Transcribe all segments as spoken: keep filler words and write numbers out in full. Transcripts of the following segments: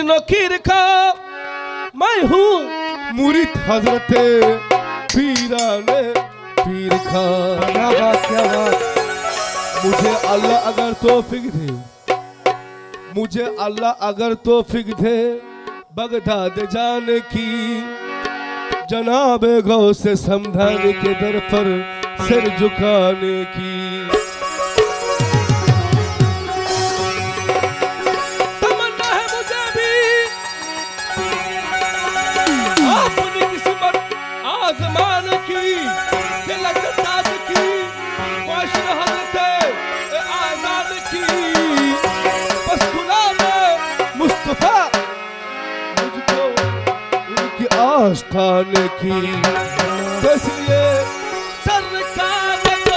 नकीर का मैं हूँ मुरीद हजरत पीराने पीर का। क्या बात क्या बात। मुझे अल्लाह अगर तौफीक दे, मुझे अल्लाह अगर तौफीक दे बगदाद जाने की, जनाब गौ से समझाने के दर पर सिर झुकाने की। तमन्ना है मुझे भी अपनी किस्मत आजमाने की, कि लगताज की मुआशिर हज़रत आज़ाद की। बस गुलाम मुस्तफा मुझको उनकी आस्थाने की। इसलिए सरकार को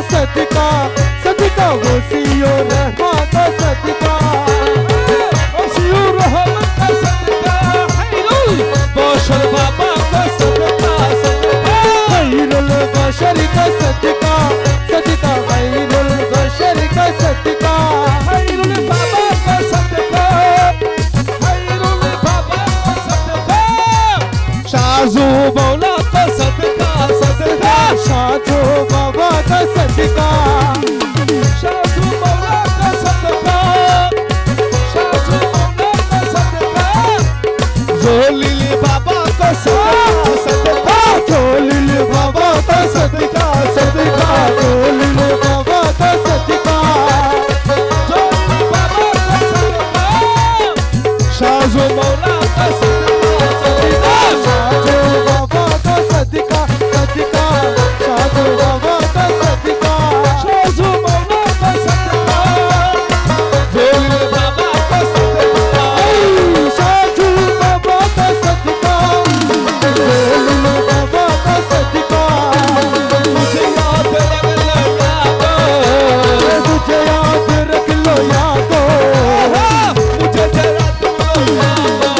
सदका सदका वसीयो रहमान का सदका वसीयो रहमान का सदका खैरुल बशर बाबा का सदका सदका खैरुल बशर का सदका सदका खैरुल बशर का सदका खैरुल बाबा का सदका खैरुल बाबा का सदका शाजू मौला का सदका सदका शाजू बाबा का सदका शाजू मौला का सदका शाजू मौला का सदका जोलिल बाबा का सदका सदका जोलिल बाबा का सदका सदका जोलिल बाबा का सदका जोलिल बाबा का सदका शाजू मौला का सदका सदका शाजू बाबा का सदका सदका शाजू बाबा का सदका शाजू मौला का सदका जोलिल बाबा का सदका शाजू बाबा का सदका जोलिल बाबा का सदका मुझे याद रख लो यादो मुझे याद रख लो यादो मुझे तेरा तुम यादो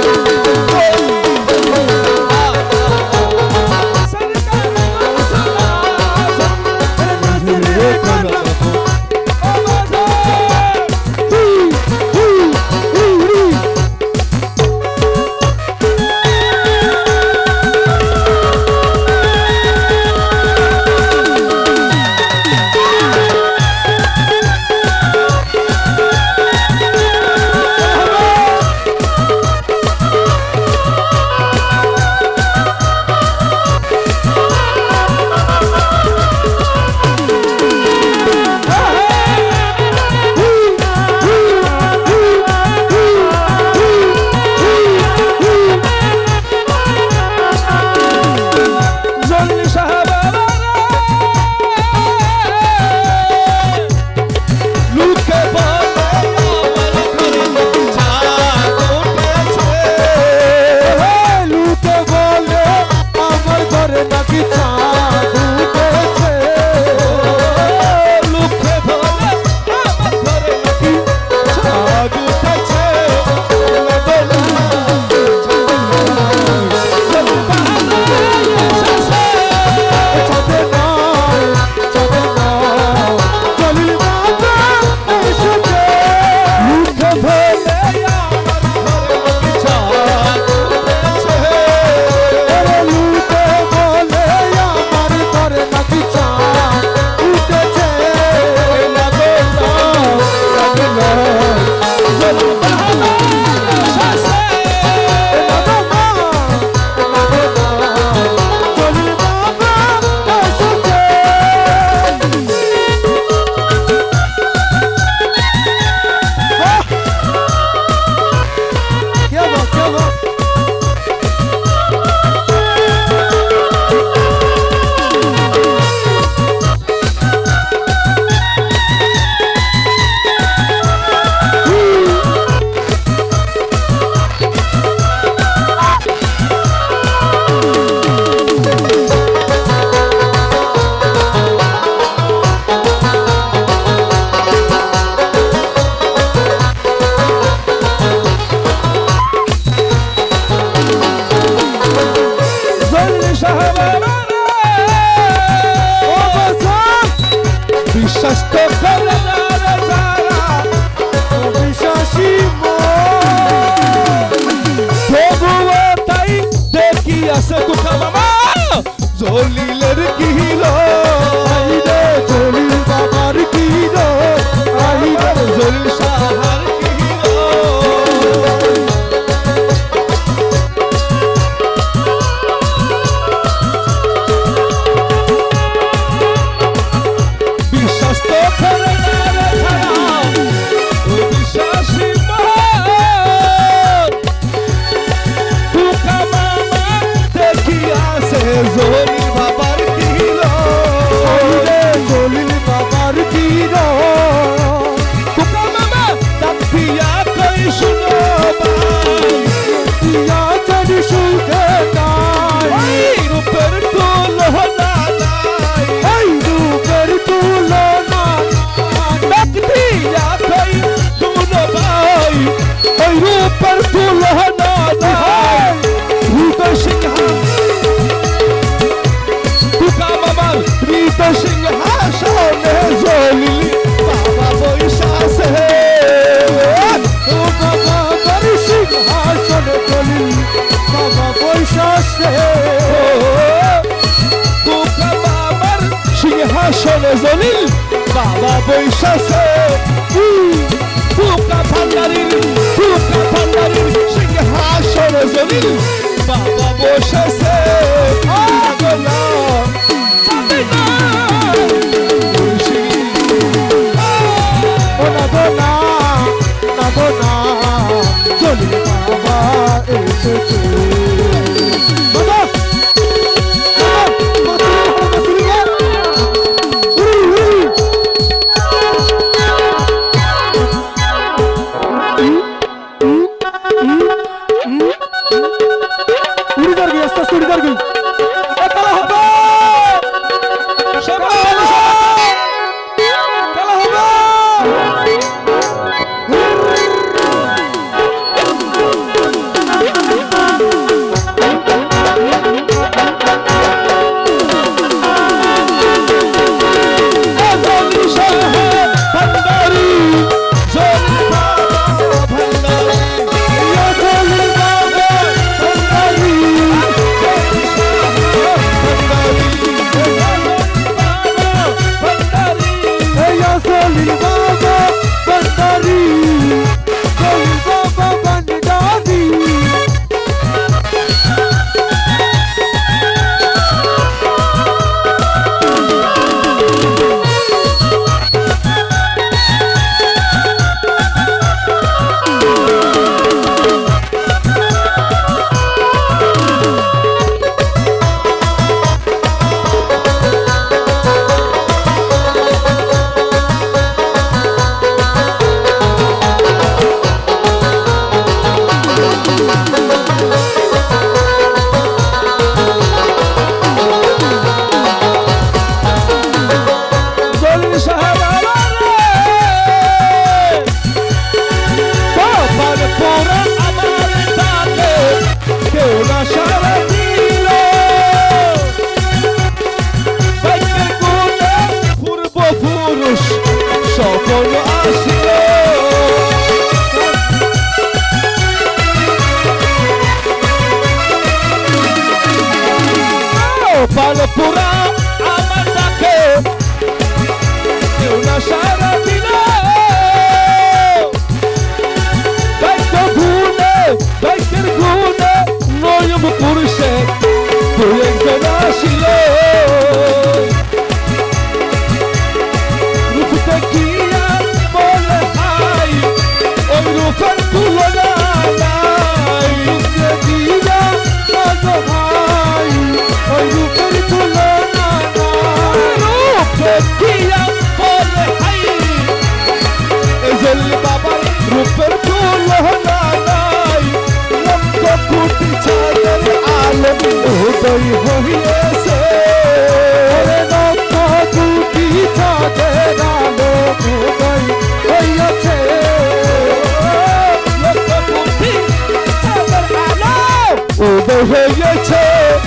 Zoli lerki hilo, aide zoli babar ki hilo, aide zoli shahar ki hilo. Bishasto kare শোনে জলিল বাবা বৈশাসে ফুকা ভান্ডারির ফুকা ভান্ডারির সিংহাসনে জলিল বাবা বসেছে আগলা যাবে না ও না গো না না গো না জলিল বাবা এসেছে বাবা পালপুরা আমার ডাকে কেউ না সারা দিল দায়িত্ব গুণে দায়িত্বের গুণে নয়ম পুরুষে দু একজন আসিল রূপতে গিয়া বলে হাই ওই রূপের তুলনা নাই রূপে গিয়া ভাই ওই রূপের তুলনা রূপে গিয়া বলে হাই এজল বাবা রূপের তুলনা নাই লক্ষ কোটি চাঁদের আলো উদয় হইয়াছে লক্ষ কোটি চাঁদের আলো উদয় হইয়াছে লক্ষ কোটি চাঁদের আলো উদয় হইয়াছে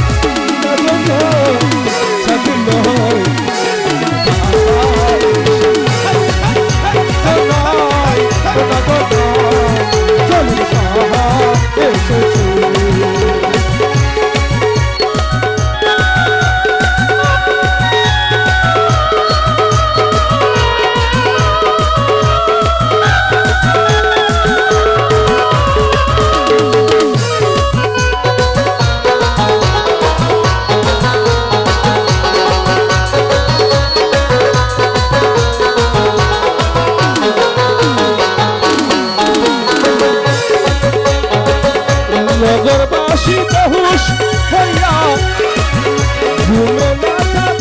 নগরবাসী বেহুশ হইয়া ঘুমে না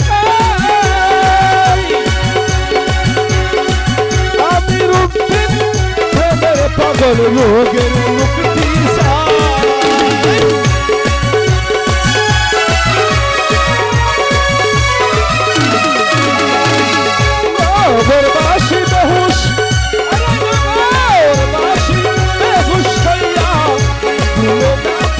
থাকাই আমি রূপহীন প্রেমের পাগল রোগের মুক্তি চাই নগরবাসী বেহুশ নগরবাসী বেহুশ হইয়া ঘুমে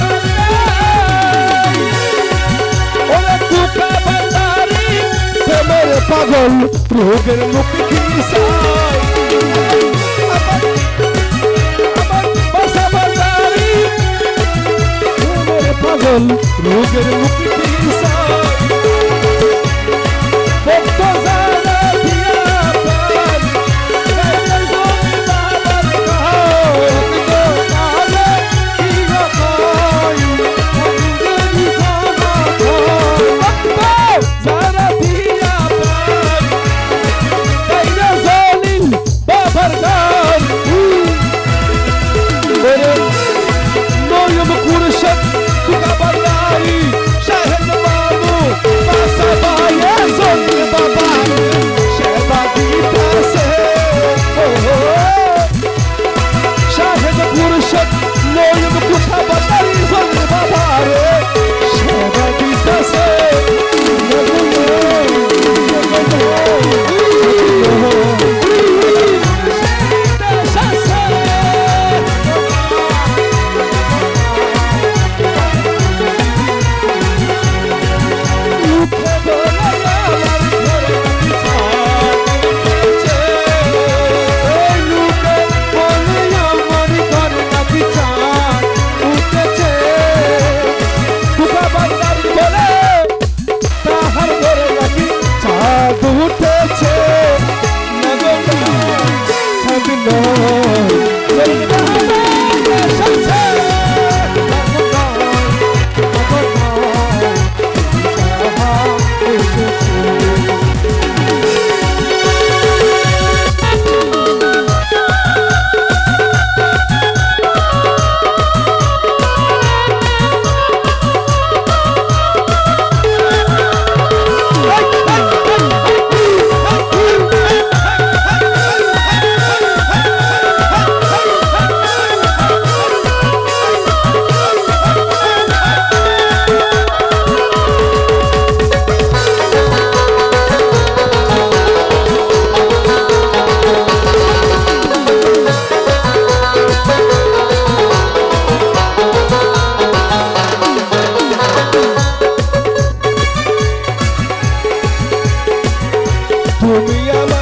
পাগল রোগের মুক্তি চাই আমার আমার বাসা বাজারি পাগল রোগের মুক্তি চাই ভক্ত যায় তুমি আমার